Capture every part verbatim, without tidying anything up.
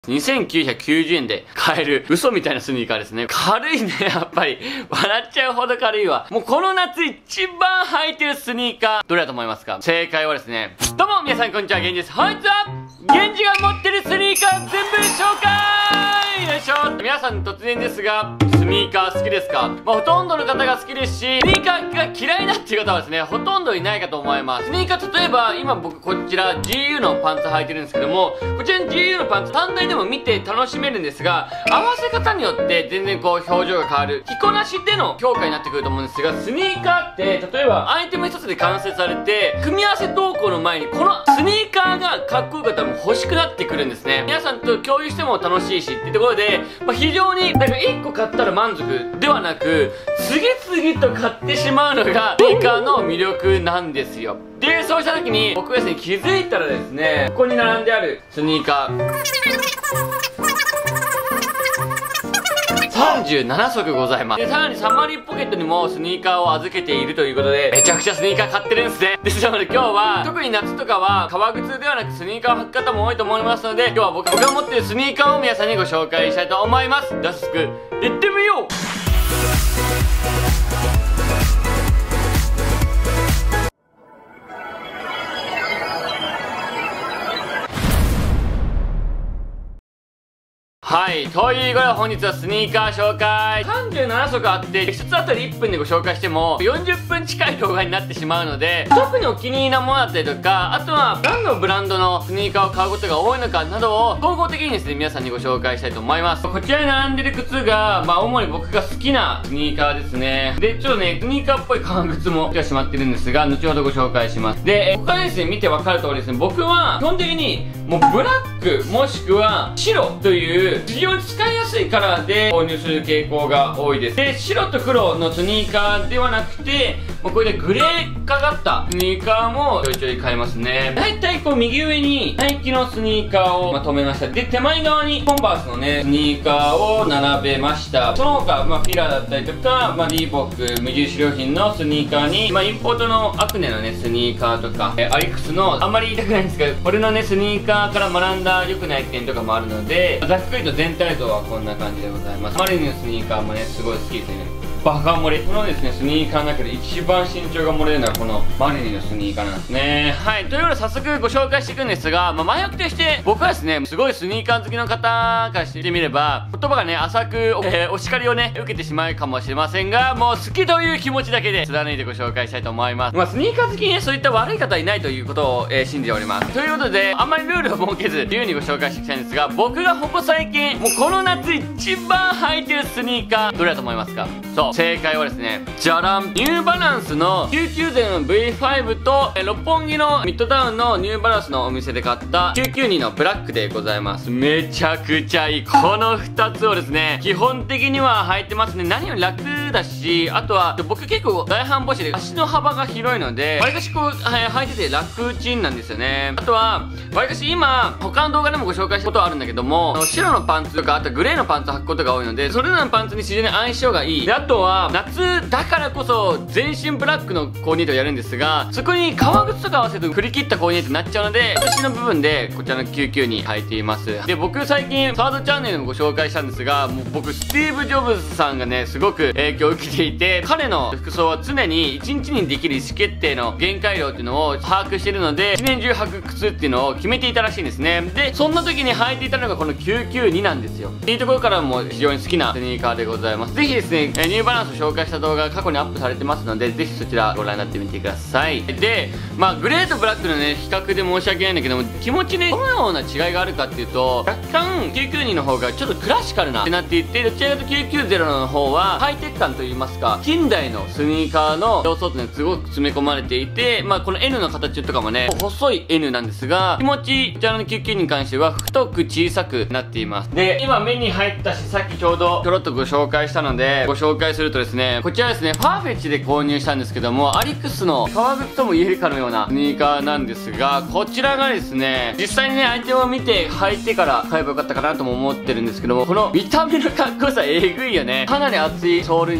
にせんきゅうひゃくきゅうじゅうえんで買える嘘みたいなスニーカーですね。軽いね、やっぱり。笑っちゃうほど軽いわ。もうこの夏一番履いてるスニーカー、どれだと思いますか？正解はですね、どうも皆さんこんにちは、ゲンジです。本日は、ゲンジが持ってるスニーカー全部紹介よいしょ。皆さん突然ですが、スニーカー好きですか？まあ、ほとんどの方が好きですし、スニーカーが嫌いだっていう方はですね、ほとんどいないかと思います。スニーカー、例えば、今僕こちら ジーユー のパンツ履いてるんですけども、こちらの ジーユー のパンツ単体でも見て楽しめるんですが、合わせ方によって全然こう表情が変わる、着こなしでの評価になってくると思うんですが、スニーカーって、例えばアイテム一つで完成されて、組み合わせ投稿の前に、このスニーカーがかっこよかったらもう欲しくなってくるんですね。皆さんと共有しても楽しいしっていうところで、まあ、非常に、なんかいっこ買ったら満足ではなく、次々と買ってしまうのが、スニーカーの魅力なんですよ。で、そうした時に、僕がですね、気づいたらですね、ここに並んであるスニーカー、さんじゅうななそくございます。で、さらにサマリーポケットにもスニーカーを預けているということで、めちゃくちゃスニーカー買ってるんですね。ですので今日は、特に夏とかは、革靴ではなくスニーカーを履く方も多いと思いますので、今日は僕が持っているスニーカーを皆さんにご紹介したいと思います。早速、行ってみよう。はい。ということで本日はスニーカー紹介。さんじゅうななそくあって、ひとつあたりいっぷんでご紹介しても、よんじゅっぷん近い動画になってしまうので、特にお気に入りなものだったりとか、あとは何のブランドのスニーカーを買うことが多いのかなどを、総合的にですね、皆さんにご紹介したいと思います。こちらに並んでる靴が、まあ、主に僕が好きなスニーカーですね。で、ちょっとね、スニーカーっぽい革靴も来てしまってるんですが、後ほどご紹介します。で、ここからですね、見てわかる通りですね、僕は、基本的に、もうブラック、もしくは白という、非常に使いやすいカラーで購入する傾向が多いです。で、白と黒のスニーカーではなくて、もうこれでグレー化がったスニーカーもちょいちょい買いますね。だいたいこう右上にナイキのスニーカーをまとめました。で、手前側にコンバースのね、スニーカーを並べました。その他、まあフィラーだったりとか、まあリーボック、無印良品のスニーカーに、まあインポートのアクネのね、スニーカーとか、えアリクスの、あんまり言いたくないんですけど、これのね、スニーカーから学んだ良くない点とかもあるので、ざっくりと全体像はこんな感じでございます。マリニのスニーカーもね、すごい好きですね。バカ漏れ。このですね、スニーカーの中で一番身長が漏れるのはこのマリニのスニーカーなんですね。はい。ということで早速ご紹介していくんですが、まあ、前置きとして僕はですね、すごいスニーカー好きの方からしてみれば、言葉がね、浅く、えー、お叱りをね、受けてしまうかもしれませんが、もう好きという気持ちだけで貫いてご紹介したいと思います。まあ、スニーカー好きにね、そういった悪い方はいないということを、えー、信じております。ということで、あんまりルールを設けず、自由にご紹介していきたいんですが、僕がほぼ最近、もうこの夏一番履いてるスニーカー、どれだと思いますか？そう、正解はですね、じゃらん、ニューバランスのきゅうきゅうぜろの ブイファイブ と、え六本木のミッドタウンのニューバランスのお店で買ったきゅうきゅうにのブラックでございます。めちゃくちゃいい。このふたつをですね、基本的には履いてますね。何より楽だし、あとは、僕結構大半母子で足の幅が広いので、わりかしこう、履いてて楽ちんなんですよね。あとは、わりかし今、他の動画でもご紹介したことはあるんだけども、白のパンツとか、あとグレーのパンツ履くことが多いので、それらのパンツに非常に相性がいい。で、あとは、夏だからこそ、全身ブラックのコーディネートをやるんですが、そこに革靴とか合わせて振り切ったコーディネートになっちゃうので、私の部分でこちらのきゅうきゅうに履いています。で、僕最近、サードチャンネルでもご紹介したんですが、もう僕、スティーブ・ジョブズさんがね、すごく影響を受けていて、彼の服装は常にいちにちにできる意思決定の限界量っていうのを把握しているので、一年中履く靴っていうのを決めていたらしいんですね。で、そんな時に履いていたのがこのきゅうきゅうになんですよ。っていうところからも非常に好きなスニーカーでございます。ぜひですね、ニューバランスを紹介した動画が過去にアップされてますので、ぜひそちらご覧になってみてください。で、まあ、グレーとブラックのね、比較で申し訳ないんだけども、気持ちね、どのような違いがあるかっていうと、若干きゅうきゅうにの方がちょっとクラシカルなってなっていて、どちらかというときゅうきゅうぜろの方は、ハイテク感といいますか、近代のスニーカーの要素ってね、すごく詰め込まれていて、まあ、この エヌ の形とかもね、細い エヌ なんですが、気持ち、こちらのきゅうきゅうに関しては、太く小さくなっています。で、今目に入ったし、さっきちょうどちょろっとご紹介したので、ご紹介するとですね、こちらですね、ファーフェッチで購入したんですけども、アリクスの革靴とも言えるかのようなスニーカーなんですが、こちらがですね、実際にね、アイテムを見て履いてから買えばよかったかなとも思ってるんですけども、この見た目のかっこよさえぐいよね。かなり厚いソールに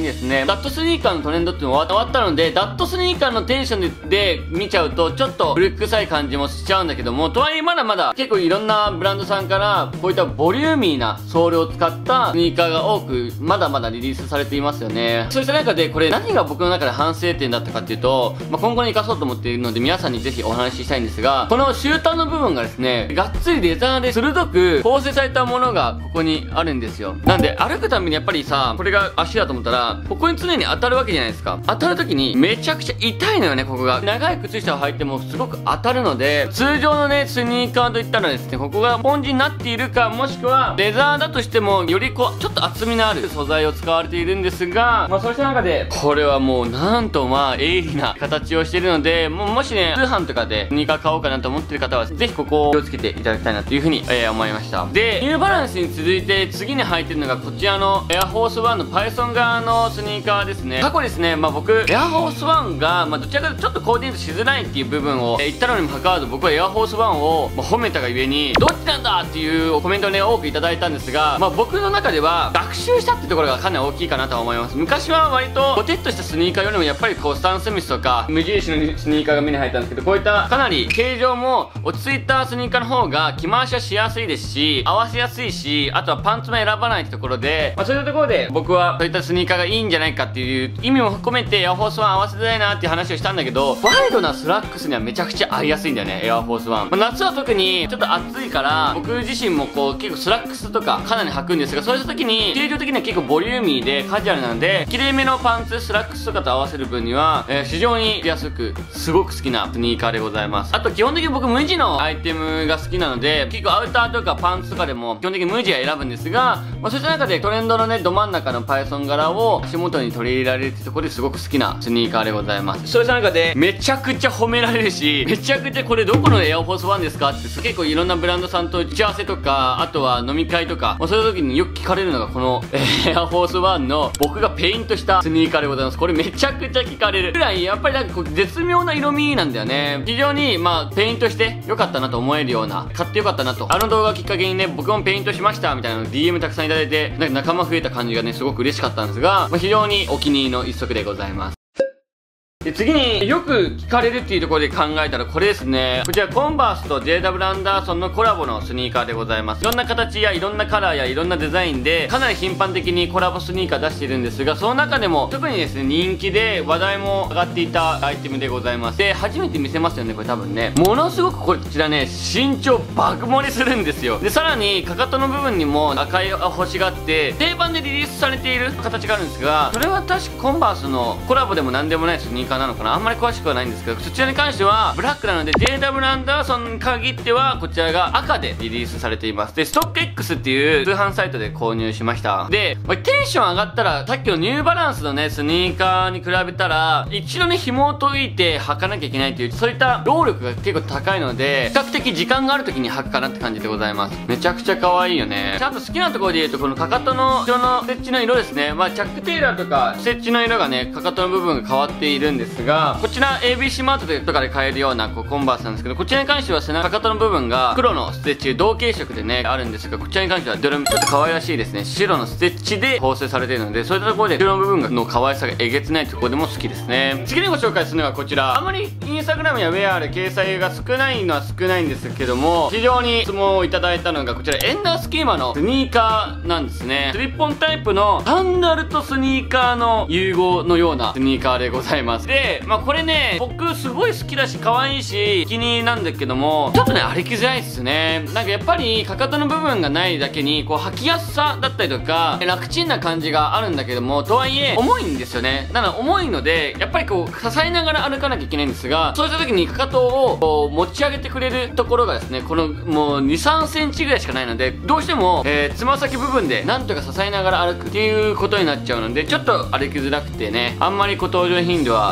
にですね、ダットスニーカーのトレンドっていうのが終わったので、ダットスニーカーのテンションで、で見ちゃうと、ちょっと古臭い感じもしちゃうんだけども、とはいえまだまだ結構いろんなブランドさんから、こういったボリューミーなソールを使ったスニーカーが多く、まだまだリリースされていますよね。そうした中で、これ何が僕の中で反省点だったかっていうと、まあ、今後に活かそうと思っているので、皆さんにぜひお話ししたいんですが、この終端の部分がですね、がっつりレザーで鋭く構成されたものがここにあるんですよ。なんで、歩くたびにやっぱりさ、これが足だと思ったら、ここに常に当たるわけじゃないですか。当たる時にめちゃくちゃ痛いのよね、ここが。長い靴下を履いてもすごく当たるので、通常のね、スニーカーといったらですね、ここがスポンジになっているか、もしくはレザーだとしても、よりこう、ちょっと厚みのある素材を使われているんですが、まあそうした中で、これはもうなんとまあ鋭利な形をしているので、もうもしね、通販とかでスニーカー買おうかなと思ってる方は、ぜひここを気をつけていただきたいなというふうに、えー、思いました。で、ニューバランスに続いて次に履いてるのがこちらのエアフォースワンのパイソン側のスニーカーですね。過去ですね、まあ僕、エアフォースワンが、まあどちらかというとちょっとコーディネートしづらいっていう部分を、えー、言ったのにもかかわらず、僕はエアフォースワンを、まあ、褒めたがゆえに、どっちなんだっていうコメントをね、多くいただいたんですが、まあ僕の中では、学習したってところがかなり大きいかなとは思います。昔は割と、ポテッとしたスニーカーよりもやっぱりこう、スタン・スミスとか、無印のスニーカーが目に入ったんですけど、こういったかなり形状も落ち着いたスニーカーの方が着回しはしやすいですし、合わせやすいし、あとはパンツも選ばないってところで、まあそういったところで僕はそういったスニーカーがいいんじゃないかっていう意味も含めてエアフォースワン合わせたいなっていう話をしたんだけど、ワイドなスラックスにはめちゃくちゃ合いやすいんだよね、エアフォースワン。まあ、夏は特にちょっと暑いから、僕自身もこう結構スラックスとかかなり履くんですが、そうした時に形状的には結構ボリューミーでカジュアルなので、綺麗めのパンツ、スラックスとかと合わせる分には、えー、非常に安く、すごく好きなスニーカーでございます。あと基本的に僕無地のアイテムが好きなので、結構アウターとかパンツとかでも基本的に無地は選ぶんですが、まあ、そういった中でトレンドのね、ど真ん中のパイソン柄を足元に取り入れられるってところですごく好きなスニーカーでございます。そういった中でめちゃくちゃ褒められるし、めちゃくちゃこれどこのエアフォースワンですかって結構いろんなブランドさんと打ち合わせとか、あとは飲み会とか、まあ、そういう時によく聞かれるのがこの、えー、エアフォースワンの僕がペイントしたスニーカーでございます。これめちゃくちゃ聞かれるくらい、やっぱりなんかこう絶妙な色味なんだよね。非常にまあペイントしてよかったなと思えるような、買ってよかったなと。あの動画きっかけにね、僕もペイントしましたみたいなの ディーエム たくさんいただいて、なんか仲間増えた感じがね、すごく嬉しかったんですが、まあ、非常にお気に入りの一足でございます。で、次によく聞かれるっていうところで考えたらこれですね。こちらコンバースと ジェイダブリュー アンダーソンのコラボのスニーカーでございます。いろんな形やいろんなカラーやいろんなデザインでかなり頻繁的にコラボスニーカー出しているんですが、その中でも特にですね、人気で話題も上がっていたアイテムでございます。で、初めて見せますよね、これ多分ね。ものすごくこちらね、身長爆盛りするんですよ。で、さらにかかとの部分にも赤い星があって、定番でリリースされている形があるんですが、それは確かコンバースのコラボでも何でもないスニーカーなのかな、あんまり詳しくはないんですけど、そちらに関してはブラックなので ジェイダブリュー アンダーソンに限ってはこちらが赤でリリースされています。で、ストック X っていう通販サイトで購入しました。で、テンション上がったらさっきのニューバランスのね、スニーカーに比べたら一度ね、紐を解いて履かなきゃいけないっていう、そういった労力が結構高いので、比較的時間がある時に履くかなって感じでございます。めちゃくちゃ可愛いよね。ちゃんと好きなところで言うと、このかかとの後ろのステッチの色ですね。まあチャックテイラーとかステッチの色がね、かかとの部分が変わっているんですが、こちら エービーシー マートとかで買えるようなこうコンバースなんですけど、こちらに関しては背中肩の部分が黒のステッチ同系色でねあるんですが、こちらに関してはどれもちょっと可愛らしいですね、白のステッチで構成されているので、そういったところで後ろの部分の可愛さがえげつないところでも好きですね。次にご紹介するのはこちら。あまりインスタグラムやウェアで掲載が少ないのは少ないんですけども、非常に質問をいただいたのがこちら、エンダースキーマのスニーカーなんですね。スリッポンタイプのサンダルとスニーカーの融合のようなスニーカーでございます。で、まあこれね、僕すごい好きだし可愛いし気に入りなんだけども、ちょっとね歩きづらいですね。なんかやっぱりかかとの部分がないだけにこう履きやすさだったりとか楽ちんな感じがあるんだけども、とはいえ重いんですよね。なので重いのでやっぱりこう支えながら歩かなきゃいけないんですが、そういった時にかかとをこう持ち上げてくれるところがですね、このもうにさんセンチぐらいしかないので、どうしてもえつま先部分でなんとか支えながら歩くっていうことになっちゃうので、ちょっと歩きづらくてね、あんまりこう登場頻度は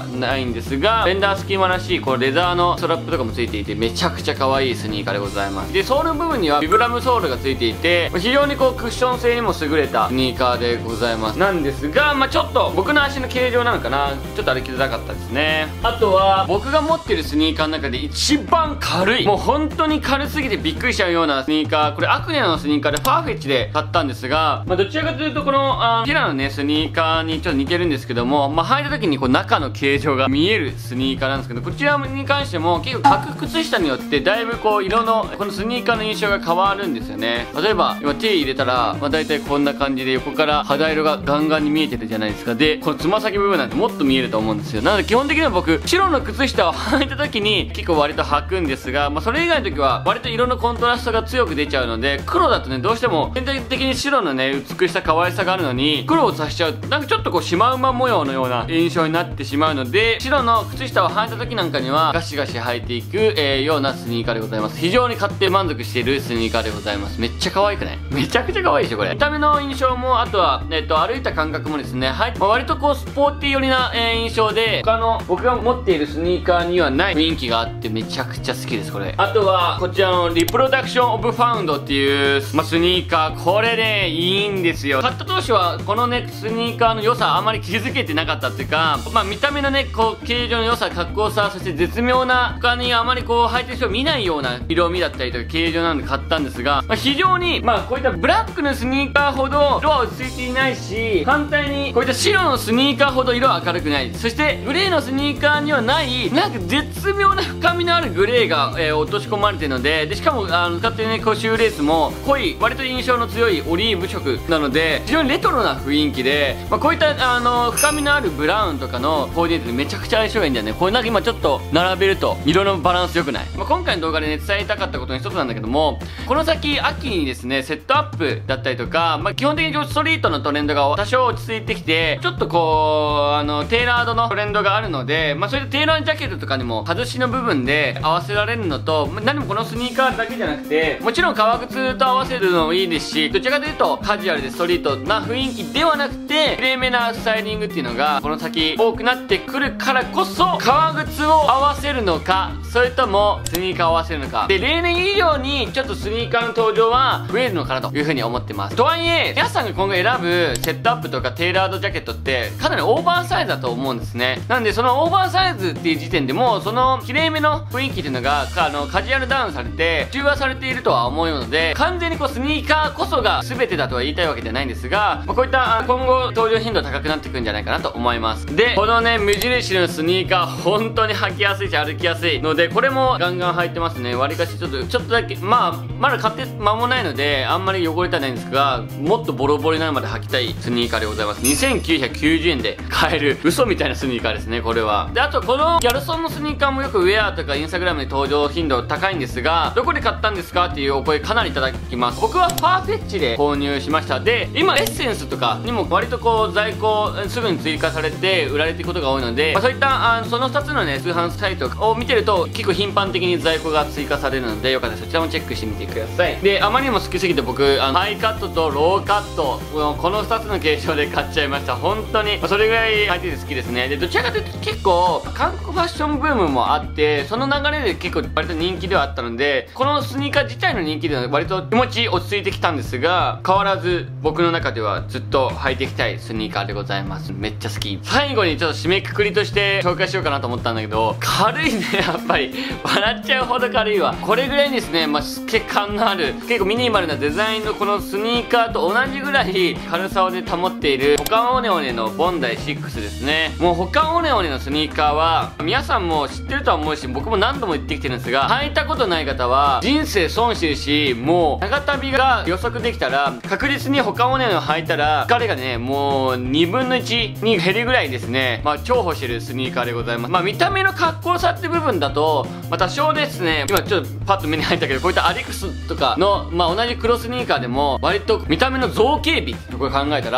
ないんですが、フェンダースキーマらしいこのレザーのストラップとかもついていて、めちゃくちゃ可愛いスニーカーでございます。でソールの部分にはビブラムソールがついていて、非常にこうクッション性にも優れたスニーカーでございます。なんですが、まあ、ちょっと僕の足の形状なのかな、ちょっと歩きづらかったですね。あとは僕が持ってるスニーカーの中で一番軽い、もう本当に軽すぎてびっくりしちゃうようなスニーカー、これアクネのスニーカーでファーフェッチで買ったんですが、まあ、どちらかというとこのあティラのねスニーカーにちょっと似てるんですけども、まあ、履いた時にこう中の形状が見えるスニーカーなんですけど、こちらに関しても結構履く靴下によってだいぶこう色のこのスニーカーの印象が変わるんですよね。例えば今手入れたら、まあ、大体こんな感じで横から肌色がガンガンに見えてるじゃないですか。でこのつま先部分なんてもっと見えると思うんですよ。なので基本的には僕白の靴下を履いた時に結構割と履くんですが、まあ、それ以外の時は割と色のコントラストが強く出ちゃうので、黒だとねどうしても全体的に白のね美しさ可愛さがあるのに黒を足しちゃうとなんかちょっとこうシマウマ模様のような印象になってしまうので、白の靴下を履いた時なんかにはガシガシ履いていく、えー、ようなスニーカーでございます。非常に買って満足しているスニーカーでございます。めっちゃ可愛くない？めちゃくちゃ可愛いでしょこれ。見た目の印象も、あとはえっと歩いた感覚もですね、はい、まあ、割とこうスポーティー寄りな、えー、印象で、他の僕が持っているスニーカーにはない雰囲気があってめちゃくちゃ好きですこれ。あとはこちらのリプロダクションオブファウンドっていう、まあ、スニーカー、これねいいんですよ。買った当初はこのねスニーカーの良さあまり気づけてなかったっていうか、まあ、見た目のねこう形状の良さ、格好さ、そして絶妙な他にあまりこう履いてる人を見ないような色味だったりとか形状なんで買ったんですが、まあ、非常にまあこういったブラックのスニーカーほど色は落ち着いていないし、反対にこういった白のスニーカーほど色は明るくない、そしてグレーのスニーカーにはないなんか絶妙な深みのあるグレーが、えー、落とし込まれてるので、でしかもあの使ってるねこうシューレースも濃い割と印象の強いオリーブ色なので非常にレトロな雰囲気で、まあ、こういったあの深みのあるブラウンとかのコーディネートでめちゃくちゃ相性がいいんだよね。これなんか今ちょっと並べると色のバランス良くない？まあ、今回の動画でね伝えたかったことの一つなんだけども、この先秋にですねセットアップだったりとか、まあ、基本的にストリートのトレンドが多少落ち着いてきて、ちょっとこうあのテーラードのトレンドがあるので、まあ、それでテーラージャケットとかにも外しの部分で合わせられるのと、まあ、何もこのスニーカーだけじゃなくて、もちろん革靴と合わせるのもいいですし、どちらかというとカジュアルでストリートな雰囲気ではなくてきれいめなスタイリングっていうのがこの先多くなってくるからこそ、革靴を合わせるのかそれともスニーカーを合わせるのかで、例年以上にちょっとスニーカーの登場は増えるのかなというふうに思ってます。とはいえ皆さんが今後選ぶセットアップとかテーラードジャケットってかなりオーバーサイズだと思うんですね。なんでそのオーバーサイズっていう時点でもうそのきれいめの雰囲気っていうのがあのカジュアルダウンされて中和されているとは思うので、完全にこうスニーカーこそが全てだとは言いたいわけじゃないんですが、まあ、こういった今後登場頻度高くなってくるんじゃないかなと思います。でこのね無印のスニーカー本当に履きやすいし歩きやすいので、これもガンガン履いてますね。わりかしちょっとちょっとだけまあまだ買って間もないのであんまり汚れてはないんですが、もっとボロボロになるまで履きたいスニーカーでございます。にせんきゅうひゃくきゅうじゅうえんで買える嘘みたいなスニーカーですねこれは。であとこのギャルソンのスニーカーもよくウェアとかインスタグラムで登場頻度高いんですが、どこで買ったんですかっていうお声かなりいただきます。僕はファーフェッチで購入しました。で今エッセンスとかにも割とこう在庫すぐに追加されて売られていくことが多いので、まあ、そういったあそのふたつのね通販サイトを見てると結構頻繁的に在庫が追加されるので、よかったらそちらもチェックしてみてください。であまりにも好きすぎて僕あのハイカットとローカットこのふたつの形状で買っちゃいました。本当に、まあ、それぐらい履いてて好きですね。でどちらかというと結構韓国ファッションブームもあって、その流れで結構割と人気ではあったので、このスニーカー自体の人気では割と気持ち落ち着いてきたんですが、変わらず僕の中ではずっと履いていきたいスニーカーでございます。めっちゃ好き。最後にちょっと締めくくりとして紹介しようかなと思ったんだけど、軽いねやっぱり笑っちゃうほど軽いわ。これぐらいですね、まあ、透け感のある結構ミニマルなデザインのこのスニーカーと同じぐらい軽さをね保っているホカオネオネのボンダイシックスですね。もうホカオネオネのスニーカーは皆さんも知ってるとは思うし、僕も何度も言ってきてるんですが、履いたことない方は人生損してるし、もう長旅が予測できたら確実にホカオネオネを履いたら疲れがねもうにぶんのいちに減るぐらいですね、まあ重宝してるスニーカーでございます。まあ見た目の格好さって部分だと、まあ多少ですね、今ちょっとパッと目に入ったけど、こういったアリクスとかのまあ同じ黒スニーカーでも割と見た目の造形美とか考えたら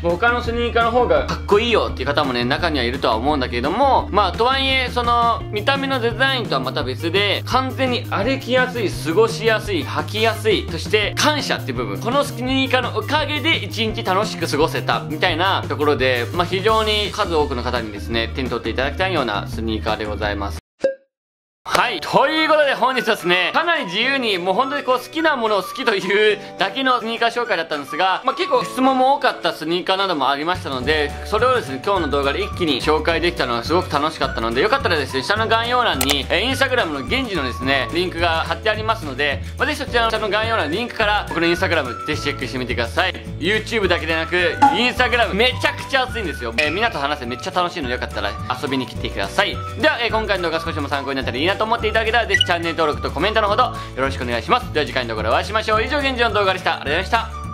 他のスニーカーの方がかっこいいよっていう方もね、中にはいるとは思うんだけれども、まあ、とはいえ、その、見た目のデザインとはまた別で、完全に歩きやすい、過ごしやすい、履きやすい、そして感謝っていう部分。このスニーカーのおかげで一日楽しく過ごせた、みたいなところで、まあ、非常に数多くの方にですね、手に取っていただきたいようなスニーカーでございます。はい。ということで本日はですね、かなり自由にもう本当にこう好きなものを好きというだけのスニーカー紹介だったんですが、まあ結構質問も多かったスニーカーなどもありましたので、それをですね、今日の動画で一気に紹介できたのがすごく楽しかったので、よかったらですね、下の概要欄に、えー、インスタグラムの現時のですね、リンクが貼ってありますので、まあ、ぜひそちらの下の概要欄のリンクから僕のインスタグラムぜひチェックしてみてください。YouTube だけでなく、インスタグラムめちゃくちゃ熱いんですよ。えー、みんなと話してめっちゃ楽しいのでよかったら遊びに来てください。では、えー、今回の動画少しでも参考になったらいいなと思っていただけたら、ぜひチャンネル登録とコメントのほどよろしくお願いします。では次回の動画でお会いしましょう。以上、現状の動画でした。ありがとうございました。